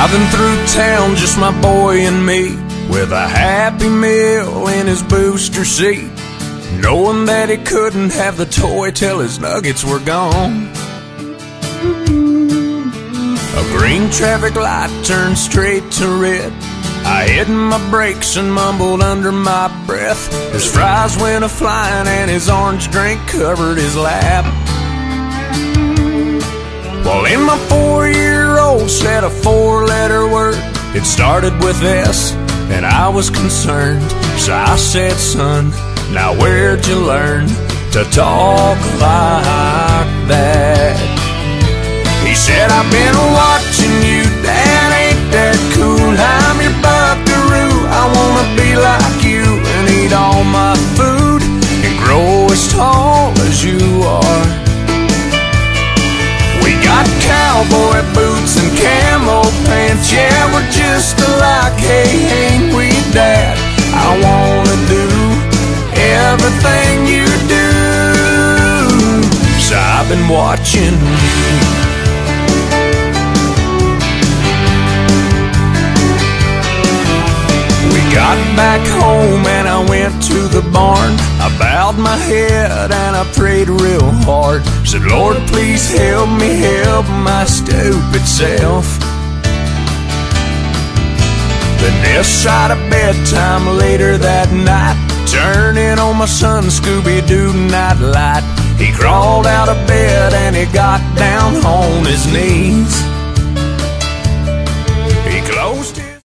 Driving through town, just my boy and me, with a Happy Meal in his booster seat, knowing that he couldn't have the toy till his nuggets were gone. A green traffic light turned straight to red. I hit my brakes and mumbled under my breath. His fries went a-flying and his orange drink covered his lap. Well, in my 4-year-old said a 4-letter word. It started with S, and I was concerned. So I said, son, now where'd you learn to talk like that? He said, I've been watching you, Dad, ain't that cool? I'm your buckaroo, I wanna be like you and eat all my food and grow as tall as you are. We got cowboy boots and camo pants, yeah, we're just alike, hey, ain't we, Dad? I wanna do everything you do, so I've been watching you. Got back home and I went to the barn. I bowed my head and I prayed real hard. Said, Lord, please help me help my stupid self. Then this side of bedtime later that night, turning on my son Scooby-Doo night light. He crawled out of bed and he got down on his knees. He closed his